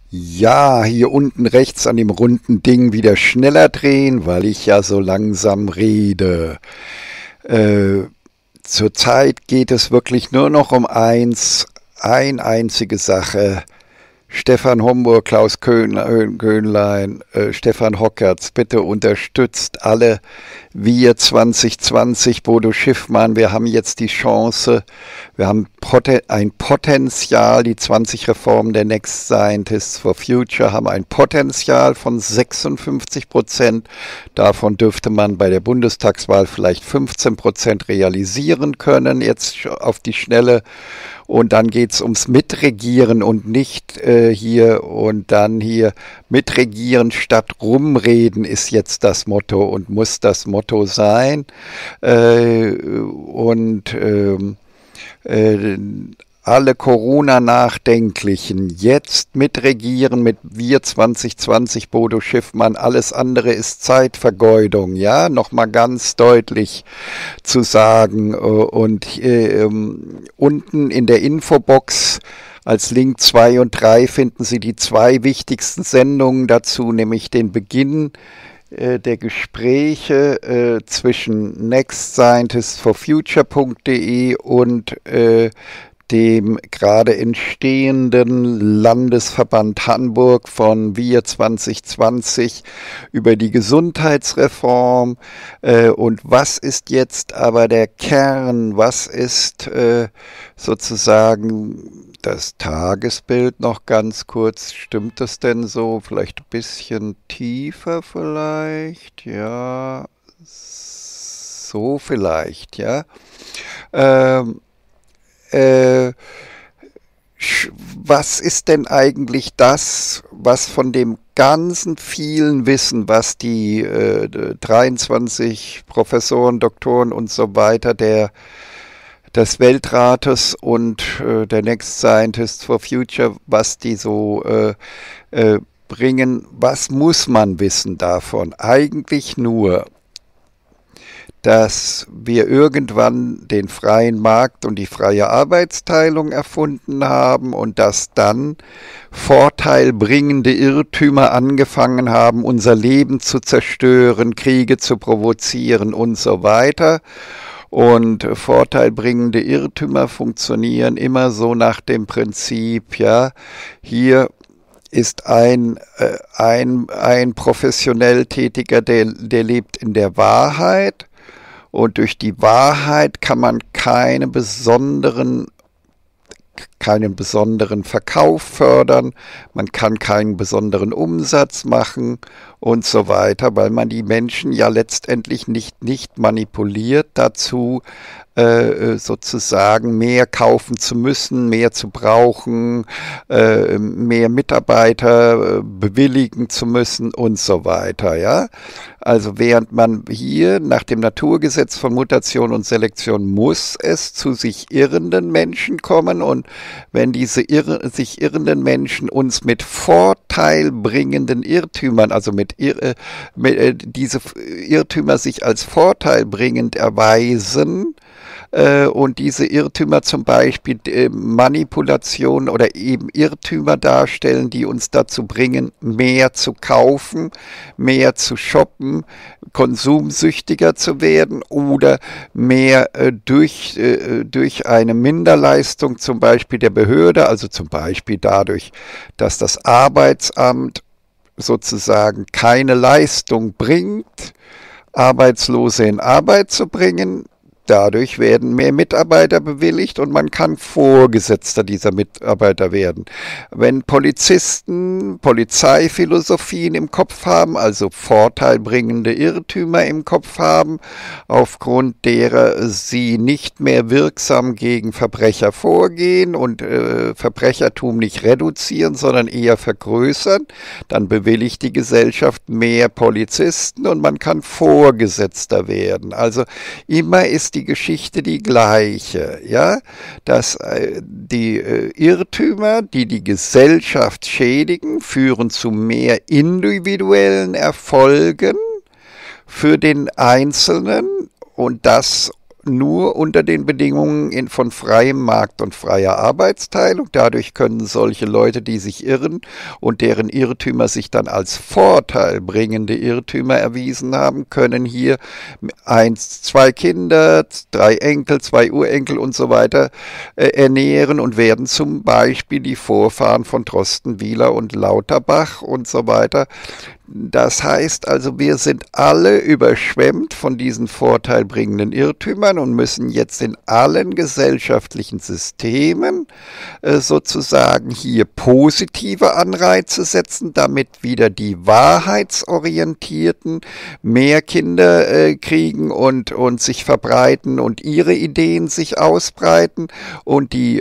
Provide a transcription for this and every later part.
Ja, hier unten rechts an dem runden Ding wieder schneller drehen, weil ich ja so langsam rede. Äh, Zurzeit geht es wirklich nur noch um eine einzige Sache. Stefan Homburg, Klaus Köhnlein, Stefan Hockertz, bitte unterstützt alle. Wir 2020, Bodo Schiffmann, wir haben jetzt die Chance, wir haben ein Potenzial, die 20 Reformen der Next Scientists for Future haben ein Potenzial von 56%. Davon dürfte man bei der Bundestagswahl vielleicht 15% realisieren können, jetzt auf die Schnelle. Und dann geht's ums Mitregieren und nicht hier und dann hier. Mitregieren statt rumreden ist jetzt das Motto und muss das Motto sein. Alle Corona-Nachdenklichen jetzt mitregieren mit Wir 2020, Bodo Schiffmann, alles andere ist Zeitvergeudung, ja, nochmal ganz deutlich zu sagen. Unten in der Infobox als Link 2 und 3 finden Sie die zwei wichtigsten Sendungen dazu, nämlich den Beginn der Gespräche zwischen nextscientistsforfuture.de und dem gerade entstehenden Landesverband Hamburg von Wir 2020 über die Gesundheitsreform. Und was ist jetzt aber der Kern? Was ist sozusagen das Tagesbild noch ganz kurz? Stimmt das denn so? Vielleicht ein bisschen tiefer vielleicht? Ja, so vielleicht, ja. Was ist denn eigentlich das, was von dem ganzen vielen Wissen, was die 23 Professoren, Doktoren und so weiter des Weltrates und der Next Scientists for Future, was die so bringen, was muss man wissen davon? Eigentlich nur, dass wir irgendwann den freien Markt und die freie Arbeitsteilung erfunden haben und dass dann vorteilbringende Irrtümer angefangen haben, unser Leben zu zerstören, Kriege zu provozieren und so weiter. Und vorteilbringende Irrtümer funktionieren immer so nach dem Prinzip, ja, hier ist ein professionell Tätiger, der lebt in der Wahrheit. Und durch die Wahrheit kann man keinen besonderen Verkauf fördern, man kann keinen besonderen Umsatz machen und so weiter, weil man die Menschen ja letztendlich nicht manipuliert dazu, sozusagen mehr kaufen zu müssen, mehr zu brauchen, mehr Mitarbeiter bewilligen zu müssen und so weiter, ja. Also während man hier nach dem Naturgesetz von Mutation und Selektion muss es zu sich irrenden Menschen kommen und wenn diese sich irrenden Menschen uns mit vorteilbringenden Irrtümern, also diese Irrtümer sich als vorteilbringend erweisen, und diese Irrtümer zum Beispiel Manipulation oder eben Irrtümer darstellen, die uns dazu bringen, mehr zu kaufen, mehr zu shoppen, konsumsüchtiger zu werden oder mehr durch eine Minderleistung zum Beispiel der Behörde, also zum Beispiel dadurch, dass das Arbeitsamt sozusagen keine Leistung bringt, Arbeitslose in Arbeit zu bringen. Dadurch werden mehr Mitarbeiter bewilligt und man kann Vorgesetzter dieser Mitarbeiter werden. Wenn Polizisten Polizeiphilosophien im Kopf haben, also vorteilbringende Irrtümer im Kopf haben, aufgrund derer sie nicht mehr wirksam gegen Verbrecher vorgehen und Verbrechertum nicht reduzieren, sondern eher vergrößern, dann bewilligt die Gesellschaft mehr Polizisten und man kann Vorgesetzter werden. Also immer ist die Geschichte die gleiche, ja, dass die Irrtümer, die die Gesellschaft schädigen, führen zu mehr individuellen Erfolgen für den Einzelnen und das nur unter den Bedingungen von freiem Markt und freier Arbeitsteilung. Dadurch können solche Leute, die sich irren und deren Irrtümer sich dann als Vorteil bringende Irrtümer erwiesen haben, können hier 1, 2 Kinder, 3 Enkel, 2 Urenkel und so weiter ernähren und werden zum Beispiel die Vorfahren von Drosten, Wieler und Lauterbach und so weiter. Das heißt also, wir sind alle überschwemmt von diesen vorteilbringenden Irrtümern und müssen jetzt in allen gesellschaftlichen Systemen sozusagen hier positive Anreize setzen, damit wieder die Wahrheitsorientierten mehr Kinder kriegen und sich verbreiten und ihre Ideen sich ausbreiten und die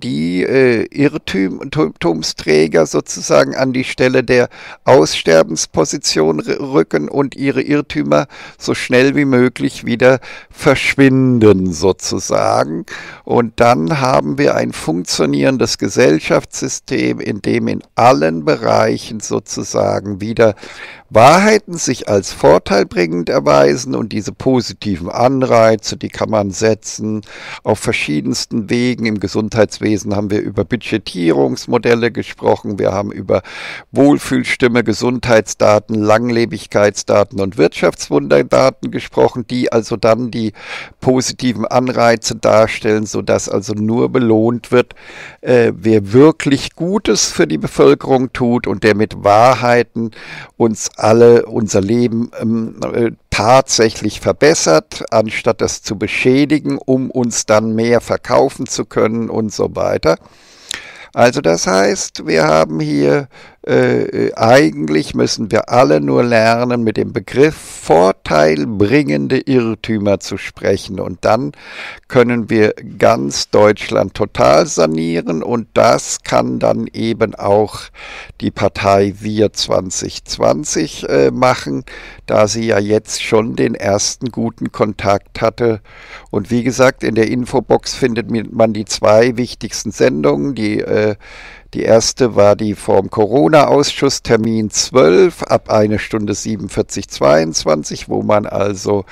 Irrtumsträger sozusagen an die Stelle der Aussterbensposition rücken und ihre Irrtümer so schnell wie möglich wieder verschwinden sozusagen. Und dann haben wir ein funktionierendes Gesellschaftssystem, in dem in allen Bereichen sozusagen wieder Wahrheiten sich als vorteilbringend erweisen und diese positiven Anreize, die kann man setzen auf verschiedensten Wegen. Im Gesundheitswesen haben wir über Budgetierungsmodelle gesprochen, wir haben über Wohlfühlstimme, Gesundheitsdaten, Langlebigkeitsdaten und Wirtschaftswunderdaten gesprochen, die also dann die positiven Anreize darstellen, sodass also nur belohnt wird, wer wirklich Gutes für die Bevölkerung tut und der mit Wahrheiten uns alle unser Leben tatsächlich verbessert, anstatt es zu beschädigen, um uns dann mehr verkaufen zu können und so weiter. Also das heißt, wir haben hier, eigentlich müssen wir alle nur lernen, mit dem Begriff vorteilbringende Irrtümer zu sprechen. Und dann können wir ganz Deutschland total sanieren. Und das kann dann eben auch die Partei Wir 2020 machen, da sie ja jetzt schon den ersten guten Kontakt hatte. Und wie gesagt, in der Infobox findet man die 2 wichtigsten Sendungen, die erste war die vom Corona-Ausschuss, Termin 12, ab 1:47:22, wo man also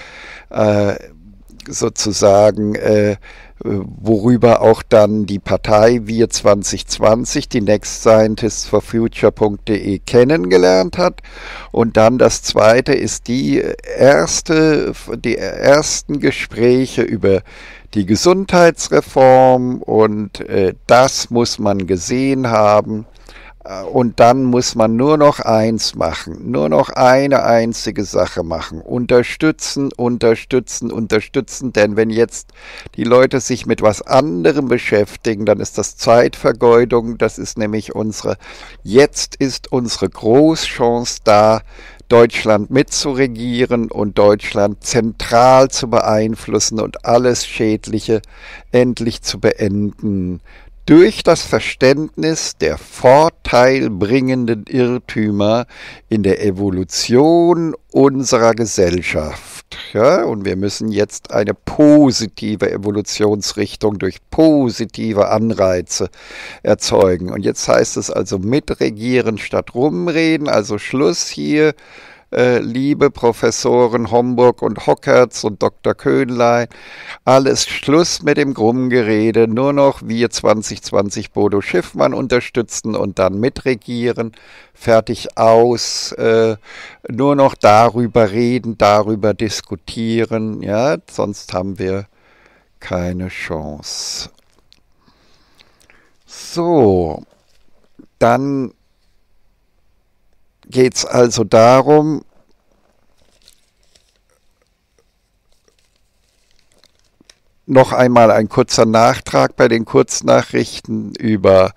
sozusagen, worüber auch dann die Partei Wir 2020, die nextscientistsforfuture.de kennengelernt hat. Und dann das zweite ist die ersten Gespräche über die Gesundheitsreform und das muss man gesehen haben und dann muss man nur noch eins machen, nur noch eine einzige Sache machen, unterstützen, unterstützen, unterstützen, denn wenn jetzt die Leute sich mit was anderem beschäftigen, dann ist das Zeitvergeudung, das ist nämlich jetzt ist unsere Großchance da, Deutschland mitzuregieren und Deutschland zentral zu beeinflussen und alles Schädliche endlich zu beenden. Durch das Verständnis der vorteilbringenden Irrtümer in der Evolution unserer Gesellschaft. Ja, und wir müssen jetzt eine positive Evolutionsrichtung durch positive Anreize erzeugen. Und jetzt heißt es also mitregieren statt rumreden, also Schluss hier. Liebe Professoren Homburg und Hockertz und Dr. Köhnlein, alles Schluss mit dem Rumgerede, nur noch Wir 2020 Bodo Schiffmann unterstützen und dann mitregieren, fertig aus, nur noch darüber reden, darüber diskutieren, ja, sonst haben wir keine Chance. So, dann geht es also darum, noch einmal ein kurzer Nachtrag bei den Kurznachrichten über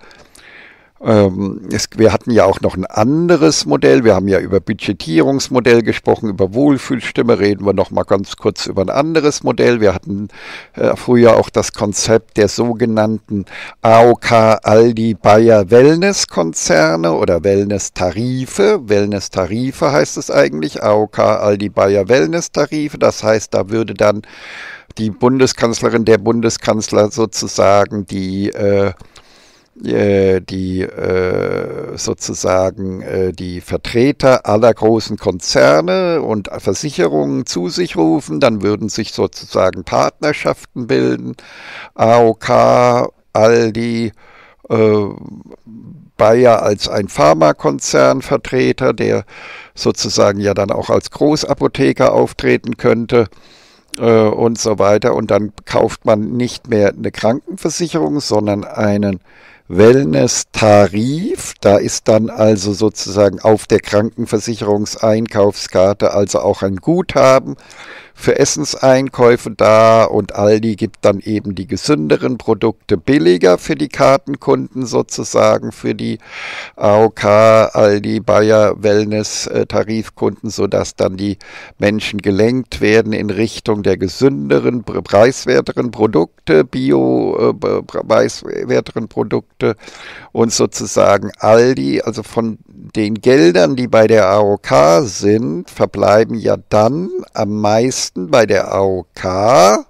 wir hatten ja auch noch ein anderes Modell, wir haben ja über Budgetierungsmodell gesprochen, über Wohlfühlstimme reden wir noch mal ganz kurz über ein anderes Modell. Wir hatten früher auch das Konzept der sogenannten AOK, Aldi, Bayer Wellness-Konzerne oder Wellness-Tarife. Wellness-Tarife heißt es eigentlich, AOK, Aldi, Bayer Wellness-Tarife. Das heißt, da würde dann die Bundeskanzlerin, der Bundeskanzler sozusagen die sozusagen die Vertreter aller großen Konzerne und Versicherungen zu sich rufen, dann würden sich sozusagen Partnerschaften bilden, AOK, Aldi, äh, Bayer als ein Pharmakonzernvertreter, der sozusagen ja dann auch als Großapotheker auftreten könnte, und so weiter. Und dann kauft man nicht mehr eine Krankenversicherung, sondern einen Wellness-Tarif. Da ist dann also sozusagen auf der Krankenversicherungseinkaufskarte also auch ein Guthaben für Essenseinkäufe da, und Aldi gibt dann eben die gesünderen Produkte billiger für die Kartenkunden sozusagen, für die AOK, Aldi, Bayer, Wellness, Tarifkunden, sodass dann die Menschen gelenkt werden in Richtung der gesünderen, preiswerteren Produkte, preiswerteren Produkte, und sozusagen Aldi, also von den Geldern, die bei der AOK sind, verbleiben ja dann am meisten bei der AOK,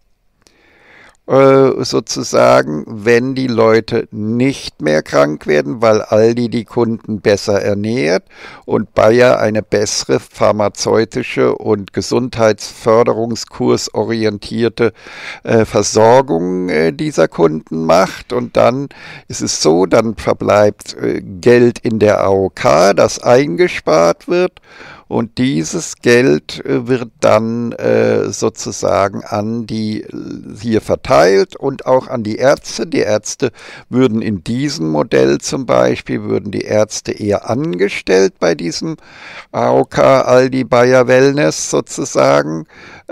sozusagen, wenn die Leute nicht mehr krank werden, weil Aldi die Kunden besser ernährt und Bayer eine bessere pharmazeutische und gesundheitsförderungskursorientierte Versorgung dieser Kunden macht. Und dann ist es so, dann verbleibt Geld in der AOK, das eingespart wird. Und dieses Geld wird dann sozusagen an die hier verteilt und auch an die Ärzte. Die Ärzte würden in diesem Modell zum Beispiel, würden die Ärzte eher angestellt bei diesem AOK, Aldi, Bayer Wellness sozusagen.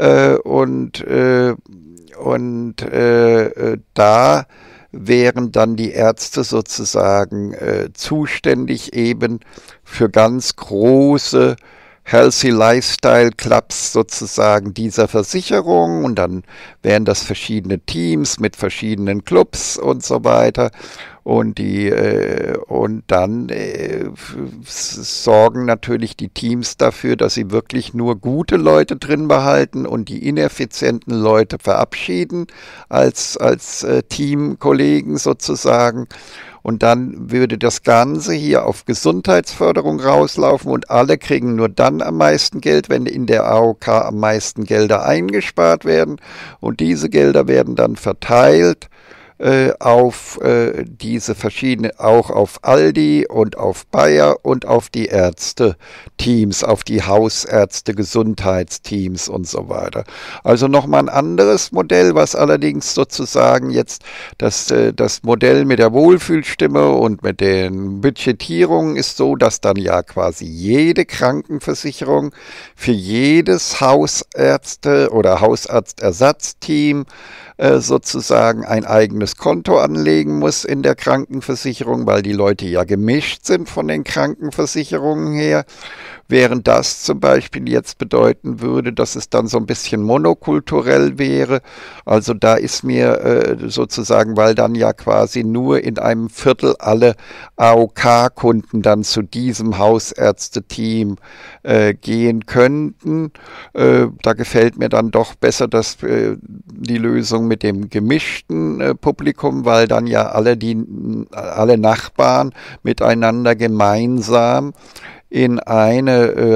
Da wären dann die Ärzte sozusagen zuständig eben für ganz große Healthy Lifestyle Clubs sozusagen dieser Versicherung, und dann wären das verschiedene Teams mit verschiedenen Clubs und so weiter, und dann sorgen natürlich die Teams dafür, dass sie wirklich nur gute Leute drin behalten und die ineffizienten Leute verabschieden als Teamkollegen sozusagen. Und dann würde das Ganze hier auf Gesundheitsförderung rauslaufen, und alle kriegen nur dann am meisten Geld, wenn in der AOK am meisten Gelder eingespart werden. Und diese Gelder werden dann verteilt auf diese verschiedenen, auch auf Aldi und auf Bayer und auf die Ärzte-Teams, auf die Hausärzte-Gesundheitsteams und so weiter. Also nochmal ein anderes Modell, was allerdings sozusagen jetzt das Modell mit der Wohlfühlstimme und mit den Budgetierungen ist so, dass dann ja quasi jede Krankenversicherung für jedes Hausärzte- oder Hausarztersatzteam sozusagen ein eigenes Konto anlegen muss in der Krankenversicherung, weil die Leute ja gemischt sind von den Krankenversicherungen her. Während das zum Beispiel jetzt bedeuten würde, dass es dann so ein bisschen monokulturell wäre. Also da ist mir sozusagen, weil dann ja quasi nur in einem Viertel alle AOK-Kunden dann zu diesem Hausärzteteam gehen könnten. Da gefällt mir dann doch besser die Lösung mit dem gemischten Publikum, weil dann ja alle Nachbarn miteinander gemeinsam in einen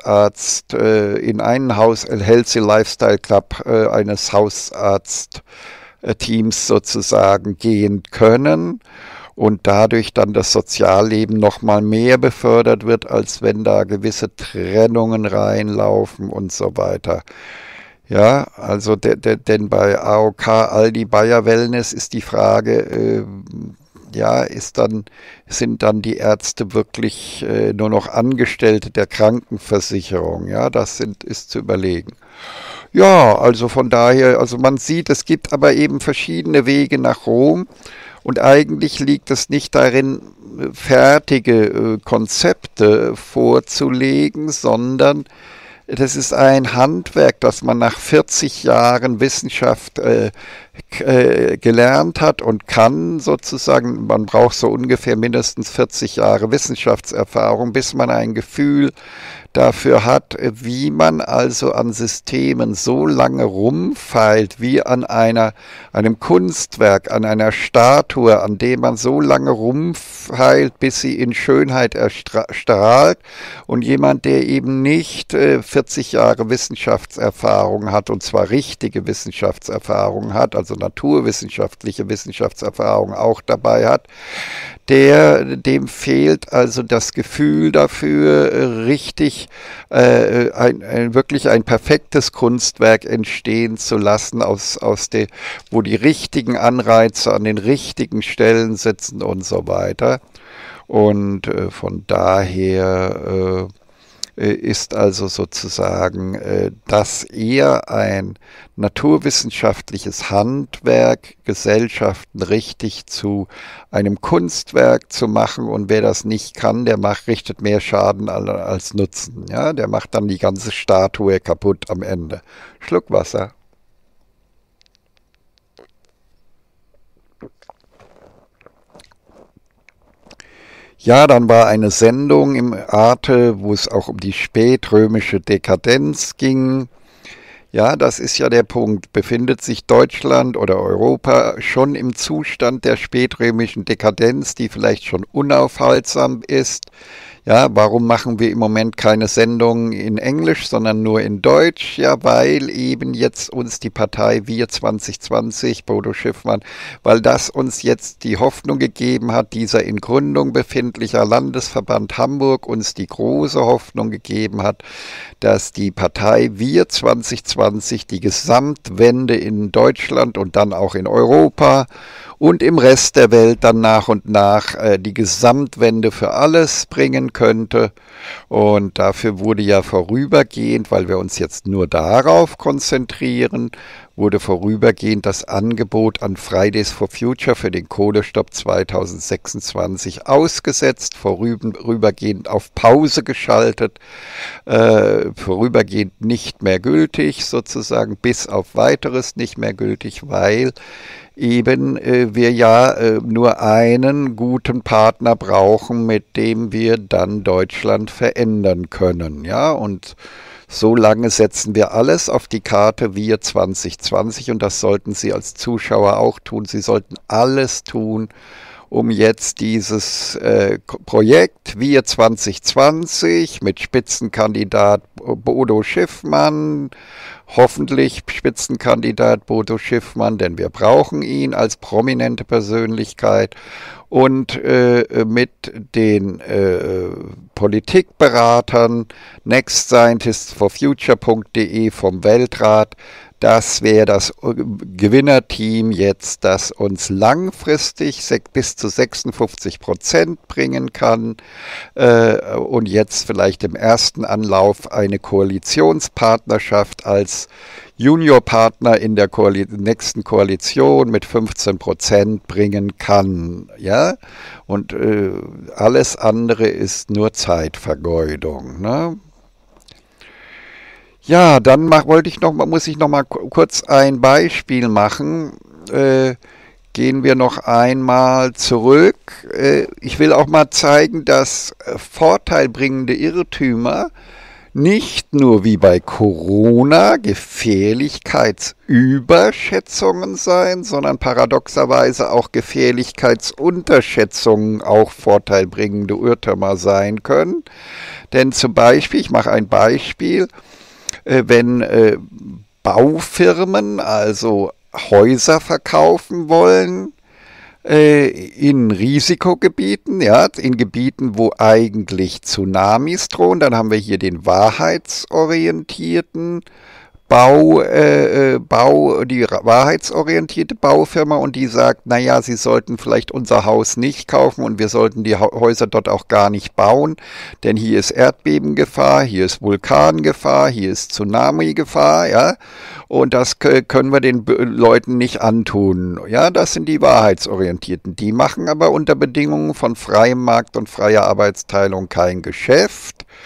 Healthy Lifestyle Club eines Hausarztteams sozusagen gehen können und dadurch dann das Sozialleben noch mal mehr befördert wird, als wenn da gewisse Trennungen reinlaufen und so weiter. Ja, also denn bei AOK, Aldi, Bayer Wellness ist die Frage, sind dann die Ärzte wirklich nur noch Angestellte der Krankenversicherung? Ja, das ist zu überlegen. Ja, also von daher, also man sieht, es gibt aber eben verschiedene Wege nach Rom, und eigentlich liegt es nicht darin, fertige Konzepte vorzulegen, sondern das ist ein Handwerk, das man nach 40 Jahren Wissenschaft gelernt hat und kann sozusagen, man braucht so ungefähr mindestens 40 Jahre Wissenschaftserfahrung, bis man ein Gefühl dafür hat, wie man also an Systemen so lange rumfeilt, wie an einem Kunstwerk, an einer Statue, an dem man so lange rumfeilt, bis sie in Schönheit erstrahlt. Und jemand, der eben nicht 40 Jahre Wissenschaftserfahrung hat, und zwar richtige Wissenschaftserfahrung hat, also naturwissenschaftliche Wissenschaftserfahrung auch dabei hat, dem fehlt also das Gefühl dafür, richtig wirklich ein perfektes Kunstwerk entstehen zu lassen, wo die richtigen Anreize an den richtigen Stellen sitzen und so weiter. Und von daher ist also sozusagen das eher ein naturwissenschaftliches Handwerk, Gesellschaften richtig zu einem Kunstwerk zu machen. Und wer das nicht kann, richtet mehr Schaden als Nutzen. Ja, der macht dann die ganze Statue kaputt am Ende. Schluck Wasser. Ja, dann war eine Sendung im Arte, wo es auch um die spätrömische Dekadenz ging. Ja, das ist ja der Punkt. Befindet sich Deutschland oder Europa schon im Zustand der spätrömischen Dekadenz, die vielleicht schon unaufhaltsam ist? Ja, warum machen wir im Moment keine Sendungen in Englisch, sondern nur in Deutsch? Ja, weil eben jetzt uns die Partei Wir 2020, Bodo Schiffmann, weil das uns jetzt die Hoffnung gegeben hat, dieser in Gründung befindlicher Landesverband Hamburg uns die große Hoffnung gegeben hat, dass die Partei Wir 2020 die Gesamtwende in Deutschland und dann auch in Europa und im Rest der Welt dann nach und nach die Gesamtwende für alles bringen könnte. Und dafür wurde ja vorübergehend, weil wir uns jetzt nur darauf konzentrieren, wurde vorübergehend das Angebot an Fridays for Future für den Kohlestopp 2026 ausgesetzt, vorübergehend auf Pause geschaltet, vorübergehend nicht mehr gültig, sozusagen bis auf weiteres nicht mehr gültig, weil eben wir ja nur einen guten Partner brauchen, mit dem wir dann Deutschland verändern können. Ja, und so lange setzen wir alles auf die Karte Wir 2020 und das sollten Sie als Zuschauer auch tun. Sie sollten alles tun, um jetzt dieses Projekt Wir 2020 mit Spitzenkandidat Bodo Schiffmann, hoffentlich Spitzenkandidat Bodo Schiffmann, denn wir brauchen ihn als prominente Persönlichkeit und mit den Politikberatern nextscientistsforfuture.de vom Weltrat. Das wäre das Gewinnerteam jetzt, das uns langfristig bis zu 56% bringen kann und jetzt vielleicht im ersten Anlauf eine Koalitionspartnerschaft als Juniorpartner in der nächsten Koalition mit 15% bringen kann. Ja? Und alles andere ist nur Zeitvergeudung. Ne? Ja, dann muss ich noch mal kurz ein Beispiel machen. Gehen wir noch einmal zurück. Ich will auch mal zeigen, dass vorteilbringende Irrtümer nicht nur wie bei Corona Gefährlichkeitsüberschätzungen sein, sondern paradoxerweise auch Gefährlichkeitsunterschätzungen auch vorteilbringende Irrtümer sein können. Denn zum Beispiel, ich mache ein Beispiel, wenn Baufirmen also Häuser verkaufen wollen in Risikogebieten, ja, in Gebieten, wo eigentlich Tsunamis drohen, dann haben wir hier den wahrheitsorientierten die wahrheitsorientierte Baufirma und die sagt, naja, Sie sollten vielleicht unser Haus nicht kaufen und wir sollten die Häuser dort auch gar nicht bauen, denn hier ist Erdbebengefahr, hier ist Vulkangefahr, hier ist Tsunami-Gefahr, ja, und das können wir den Leuten nicht antun. Ja, das sind die Wahrheitsorientierten. Die machen aber unter Bedingungen von freiem Markt und freier Arbeitsteilung kein Geschäft.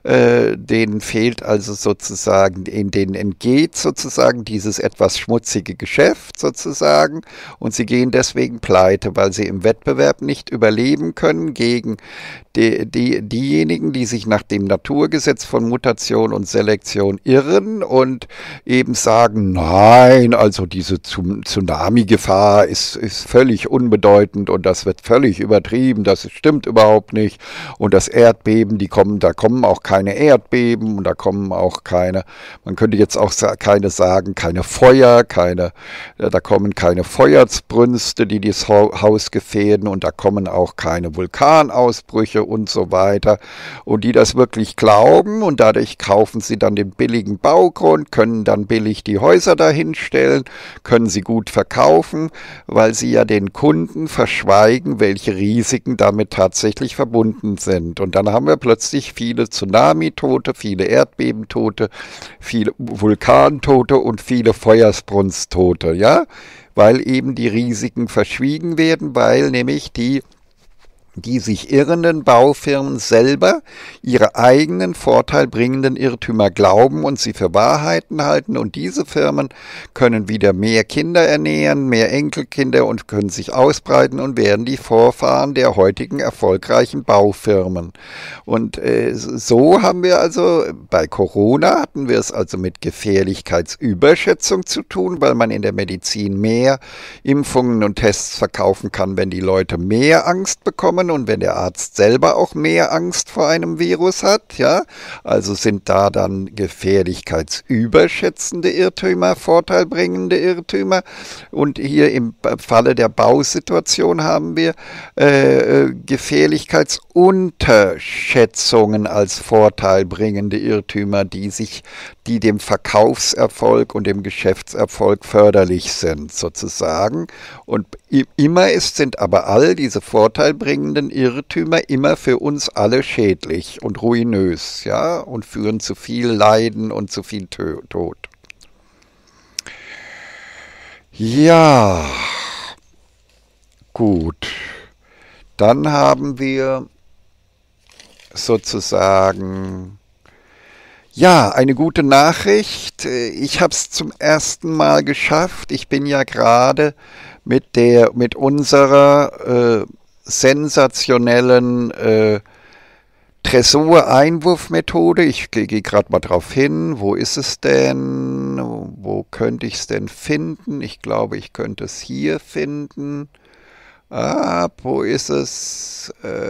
denen fehlt also sozusagen, denen entgeht sozusagen dieses etwas schmutzige Geschäft sozusagen und sie gehen deswegen pleite, weil sie im Wettbewerb nicht überleben können gegen diejenigen, die sich nach dem Naturgesetz von Mutation und Selektion irren und eben sagen, nein, also diese Tsunami-Gefahr ist völlig unbedeutend und das wird völlig übertrieben, das stimmt überhaupt nicht. Und das Erdbeben, da kommen auch keine Erdbeben und da kommen auch keine, man könnte jetzt auch keine sagen, keine Feuer, da kommen keine Feuersbrünste, die das Haus gefährden und da kommen auch keine Vulkanausbrüche und so weiter. Und die das wirklich glauben und dadurch kaufen sie dann den billigen Baugrund, können dann billig die Häuser dahinstellen, können sie gut verkaufen, weil sie ja den Kunden verschweigen, welche Risiken damit tatsächlich verbunden sind. Und dann haben wir plötzlich viele Tsunami-Tote, viele Erdbebentote, viele Vulkantote und viele Feuersbrunsttote, ja, weil eben die Risiken verschwiegen werden, weil nämlich die sich irrenden Baufirmen selber ihre eigenen vorteilbringenden Irrtümer glauben und sie für Wahrheiten halten und diese Firmen können wieder mehr Kinder ernähren, mehr Enkelkinder und können sich ausbreiten und werden die Vorfahren der heutigen erfolgreichen Baufirmen. Und so haben wir also, bei Corona hatten wir es also mit Gefährlichkeitsüberschätzung zu tun, weil man in der Medizin mehr Impfungen und Tests verkaufen kann, wenn die Leute mehr Angst bekommen und wenn der Arzt selber auch mehr Angst vor einem Virus hat, ja, also sind da dann gefährlichkeitsüberschätzende Irrtümer, vorteilbringende Irrtümer und hier im Falle der Bausituation haben wir Gefährlichkeitsunterschätzungen als vorteilbringende Irrtümer, die dem Verkaufserfolg und dem Geschäftserfolg förderlich sind, sozusagen. Und sind aber all diese vorteilbringenden Irrtümer immer für uns alle schädlich und ruinös, ja, und führen zu viel Leiden und zu viel Tod. Ja, gut. Dann haben wir sozusagen eine gute Nachricht. Ich habe es zum ersten Mal geschafft. Ich bin ja gerade mit unserer sensationellen Tresor-Einwurfmethode. Ich gehe gerade mal drauf hin. Wo ist es denn? Wo könnte ich es denn finden? Ich glaube, ich könnte es hier finden. Wo ist es?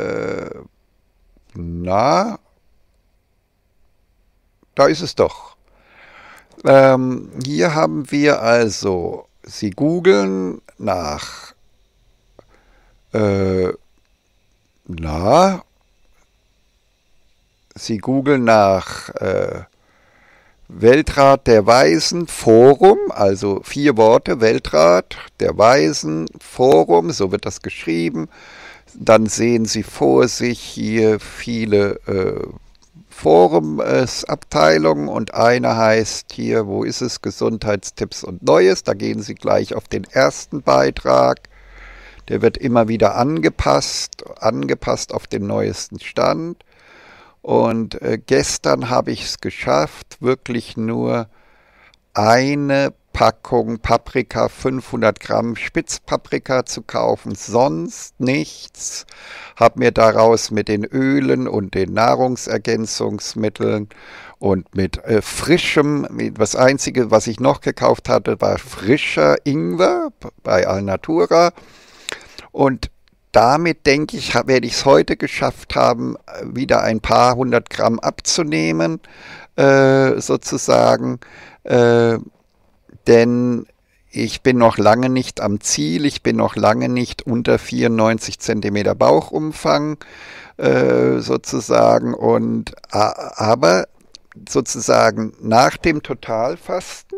Da ist es doch. Hier haben wir also, Sie googeln nach Weltrat der Weisen Forum, also 4 Worte, Weltrat der Weisen Forum, so wird das geschrieben. Dann sehen Sie vor sich hier viele Forumsabteilungen und eine heißt hier, wo ist es, Gesundheitstipps und Neues. Da gehen Sie gleich auf den ersten Beitrag. Der wird immer wieder angepasst auf den neuesten Stand. Und gestern habe ich es geschafft, wirklich nur eine Packung Paprika, 500 Gramm Spitzpaprika zu kaufen, sonst nichts. Habe mir daraus mit den Ölen und den Nahrungsergänzungsmitteln und mit das Einzige, was ich noch gekauft hatte, war frischer Ingwer bei Alnatura. Und damit, denke ich, werde ich es heute geschafft haben, wieder ein paar 100 Gramm abzunehmen, sozusagen. Denn ich bin noch lange nicht am Ziel, ich bin noch lange nicht unter 94 cm Bauchumfang, sozusagen. Aber sozusagen nach dem Totalfasten,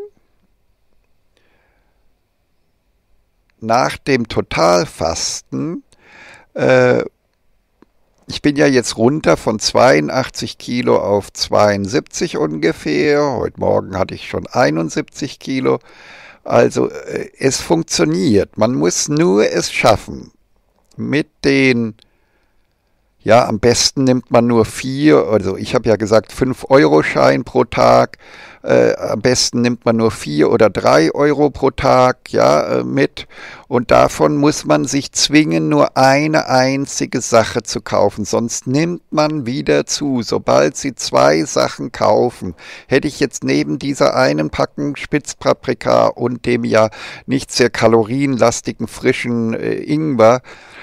ich bin ja jetzt runter von 82 Kilo auf 72 ungefähr. Heute Morgen hatte ich schon 71 Kilo. Also es funktioniert. Man muss nur es schaffen, mit den Ja, am besten nimmt man nur 4, also ich habe ja gesagt 5-Euro-Schein pro Tag. Am besten nimmt man nur 4 oder 3 Euro pro Tag, ja, mit. Und davon muss man sich zwingen, nur eine einzige Sache zu kaufen. Sonst nimmt man wieder zu. Sobald Sie 2 Sachen kaufen, hätte ich jetzt neben dieser einen Packung Spitzpaprika und dem ja nicht sehr kalorienlastigen frischen Ingwer,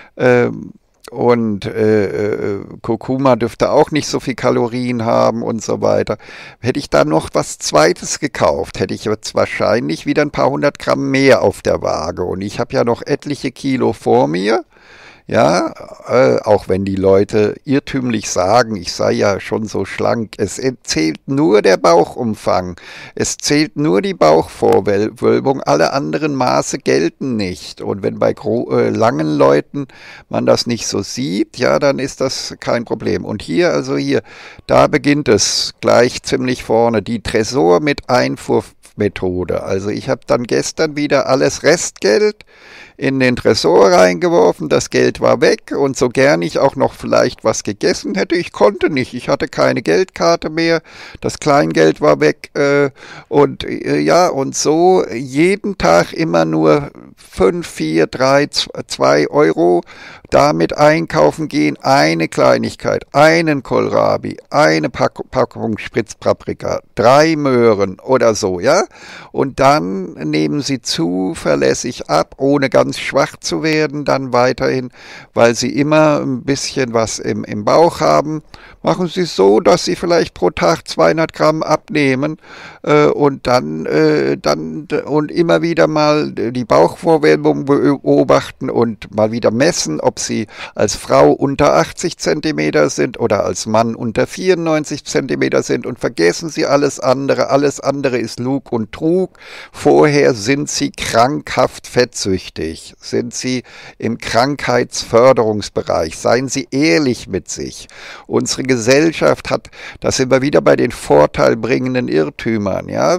und Kurkuma dürfte auch nicht so viel Kalorien haben und so weiter. Hätte ich da noch was Zweites gekauft, hätte ich jetzt wahrscheinlich wieder ein paar 100 Gramm mehr auf der Waage. Und ich habe ja noch etliche Kilo vor mir. Ja, auch wenn die Leute irrtümlich sagen, ich sei ja schon so schlank. Es zählt nur der Bauchumfang. Es zählt nur die Bauchvorwölbung. Alle anderen Maße gelten nicht. Und wenn bei langen Leuten man das nicht so sieht, ja, dann ist das kein Problem. Und hier, also hier, da beginnt es gleich ziemlich vorne. Die Tresor mit Einfuhrmethode. Also ich habe dann gestern wieder alles Restgeld in den Tresor reingeworfen, das Geld war weg und so gern ich auch noch vielleicht was gegessen hätte, ich konnte nicht, ich hatte keine Geldkarte mehr, das Kleingeld war weg und ja, und so jeden Tag immer nur 5, 4, 3, 2 Euro damit einkaufen gehen, eine Kleinigkeit, einen Kohlrabi, eine Packung Spritzpaprika, 3 Möhren oder so, ja, und dann nehmen Sie zuverlässig ab, ohne ganz schwach zu werden, dann weiterhin, weil Sie immer ein bisschen was im Bauch haben, machen Sie es so, dass Sie vielleicht pro Tag 200 Gramm abnehmen und dann und immer wieder mal die Bauchvorwölbung beobachten und mal wieder messen, ob Sie als Frau unter 80 Zentimeter sind oder als Mann unter 94 Zentimeter sind und vergessen Sie alles andere ist Lug und Trug. Vorher sind Sie krankhaft fettsüchtig, sind Sie im Krankheitsförderungsbereich, seien Sie ehrlich mit sich. Unsere Gesellschaft hat, da sind wir wieder bei den vorteilbringenden Irrtümern, ja,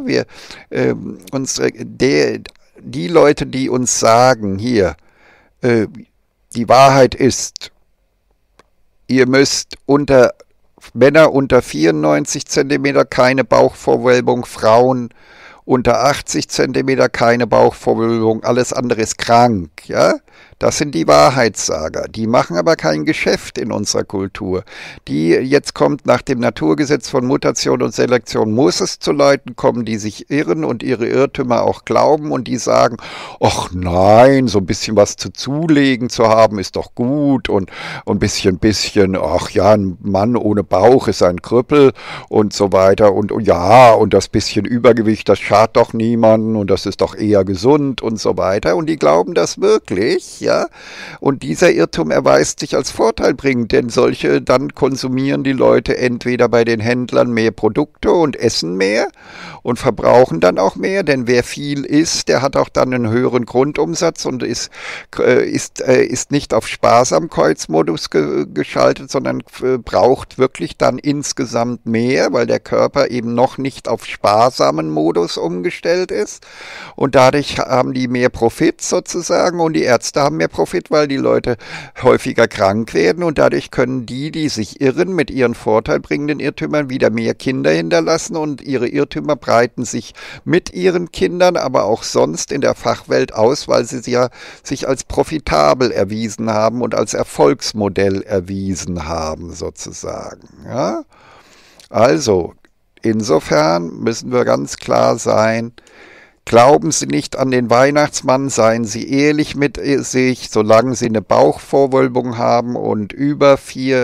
die Leute, die uns sagen, hier, die Wahrheit ist, ihr müsst Männer unter 94 Zentimeter keine Bauchvorwölbung, Frauen unter 80 Zentimeter keine Bauchvorwölbung, alles andere ist krank, ja. Das sind die Wahrheitssager. Die machen aber kein Geschäft in unserer Kultur. Jetzt kommt nach dem Naturgesetz von Mutation und Selektion, muss es zu Leuten kommen, die sich irren und ihre Irrtümer auch glauben und die sagen, ach nein, so ein bisschen was zulegen zu haben ist doch gut und ein bisschen, ach ja, ein Mann ohne Bauch ist ein Krüppel und so weiter und ja, und das bisschen Übergewicht, das schadet doch niemandem und das ist doch eher gesund und so weiter. Und die glauben das wirklich, ja. Und dieser Irrtum erweist sich als vorteilbringend, denn dann konsumieren die Leute entweder bei den Händlern mehr Produkte und essen mehr und verbrauchen dann auch mehr, denn wer viel isst, der hat auch dann einen höheren Grundumsatz und ist nicht auf Sparsamkeitsmodus geschaltet, sondern braucht wirklich dann insgesamt mehr, weil der Körper eben noch nicht auf sparsamen Modus umgestellt ist und dadurch haben die mehr Profit sozusagen und die Ärzte haben mehr Profit, weil die Leute häufiger krank werden und dadurch können die sich irren mit ihren vorteilbringenden Irrtümern, wieder mehr Kinder hinterlassen und ihre Irrtümer breiten sich mit ihren Kindern, aber auch sonst in der Fachwelt aus, weil sie ja sich als profitabel erwiesen haben und als Erfolgsmodell erwiesen haben sozusagen. Ja? Also, insofern müssen wir ganz klar sein, glauben Sie nicht an den Weihnachtsmann, seien Sie ehrlich mit sich, solange Sie eine Bauchvorwölbung haben und über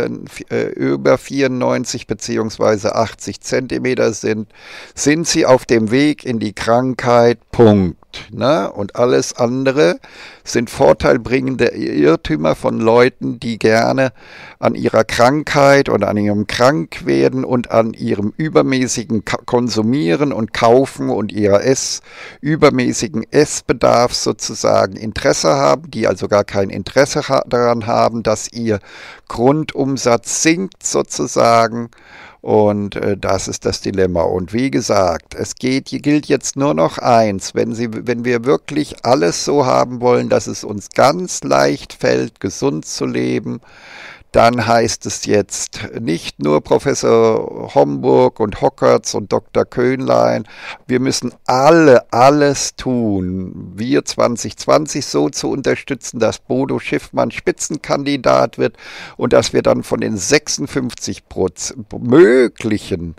94 bzw. 80 Zentimeter sind Sie auf dem Weg in die Krankheit, Punkt. Ne? Und alles andere sind vorteilbringende Irrtümer von Leuten, die gerne an ihrer Krankheit und an ihrem Krankwerden und an ihrem übermäßigen Konsumieren und Kaufen und ihrer übermäßigen Essbedarf sozusagen Interesse haben, die also gar kein Interesse daran haben, dass ihr Grundumsatz sinkt sozusagen. Und das ist das Dilemma. Und wie gesagt, gilt jetzt nur noch eins, wenn wir wirklich alles so haben wollen, dass es uns ganz leicht fällt, gesund zu leben, dann heißt es jetzt nicht nur Professor Homburg und Hockertz und Dr. Köhnlein, wir müssen alles tun, wir 2020 so zu unterstützen, dass Bodo Schiffmann Spitzenkandidat wird und dass wir dann von den 56 möglichen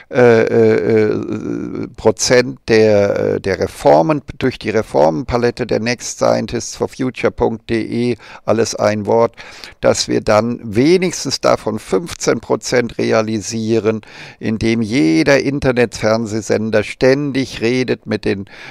Prozent der Reformen durch die Reformenpalette der nextscientistsforfuture.de, alles ein Wort, dass wir dann wenigstens davon 15% realisieren, indem jeder Internet-Fernsehsender ständig redet mit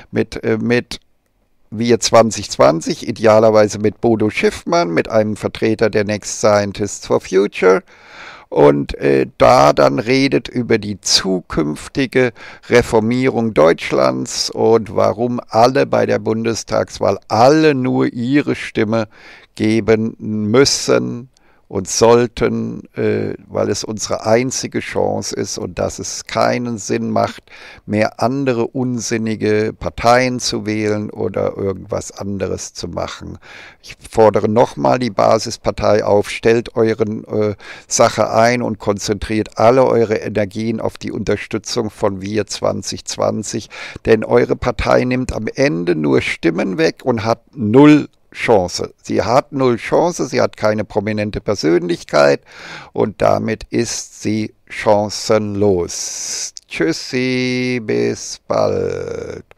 wir 2020, idealerweise mit Bodo Schiffmann, mit einem Vertreter der Next Scientists for Future, und da dann redet über die zukünftige Reformierung Deutschlands und warum alle bei der Bundestagswahl alle nur ihre Stimme geben müssen und sollten, weil es unsere einzige Chance ist und dass es keinen Sinn macht, mehr andere unsinnige Parteien zu wählen oder irgendwas anderes zu machen. Ich fordere nochmal die Basispartei auf, stellt euren Sache ein und konzentriert alle eure Energien auf die Unterstützung von Wir 2020, denn eure Partei nimmt am Ende nur Stimmen weg und hat null Chance. Sie hat null Chance, sie hat keine prominente Persönlichkeit und damit ist sie chancenlos. Tschüssi, bis bald.